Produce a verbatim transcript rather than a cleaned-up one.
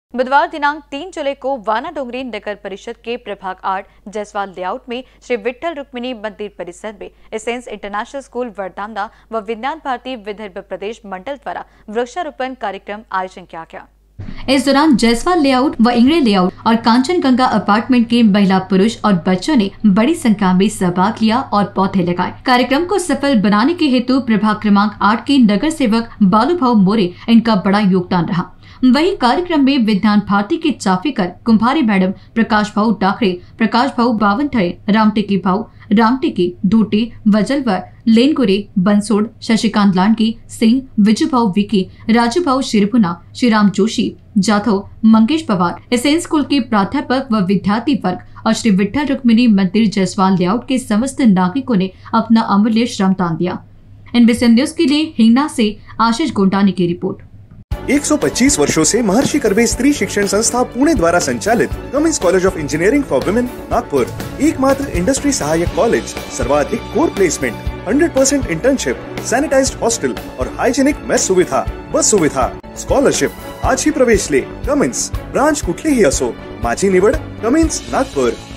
बुधवार दिनांक तीन जुलाई को वानाडोंगरी नगर परिषद के प्रभाग आठ जयसवाल लेआउट में श्री विठ्ठल रुक्मिणी मंदिर परिसर में एसेंस इंटरनेशनल स्कूल वर्धामना व विज्ञान भारती विदर्भ प्रदेश मंडल द्वारा वृक्षारोपण कार्यक्रम आयोजन किया गया। इस दौरान जयसवाल लेआउट व इंगरे लेआउट और कांचनगंगा अपार्टमेंट के महिला पुरुष और बच्चों ने बड़ी संख्या में सहभाग लिया और पौधे लगाए। कार्यक्रम को सफल बनाने के हेतु प्रभाग क्रमांक आठ के नगर सेवक बालू भाऊ मोरे इनका बड़ा योगदान रहा। वही कार्यक्रम में विज्ञान भारती के चाफीकर कुंभारी मैडम, प्रकाश भाऊ डाकरे, प्रकाश भाऊ बावनथड़े, रामटेकी भाऊ रामटेकी, ढोटे, वजलवर, लेनगुरे, बंसोड़, शशिकांत लांडगी, सिंह, विजू भाऊ विकी, राजू भाऊ शिरपुना, श्रीराम जोशी, जाधव, मंगेश पवार, एसेंस स्कूल के प्राध्यापक व विद्यार्थी वर्ग और श्री विठ्ठल रुक्मिणी मंदिर जयसवाल लेआउट के समस्त नागरिकों ने अपना अमूल्य श्रमदान दिया। एनबीसी न्यूज के लिए हिंगना से आशीष गोंडानी की रिपोर्ट। एक सौ पच्चीस वर्षों से महर्षि कर्वे स्त्री शिक्षण संस्था पुणे द्वारा संचालित Cummins college of engineering for women Nagpur, एकमात्र इंडस्ट्री सहायक कॉलेज, सर्वाधिक core placement, hundred percent internship, sanitised hostel और हाइजेनिक मेस सुविधा, बस सुविधा, स्कॉलरशिप। आज ही प्रवेश ले। कमिंस ब्रांच कुठलीही असो, माझी निवड कमिंस नागपुर।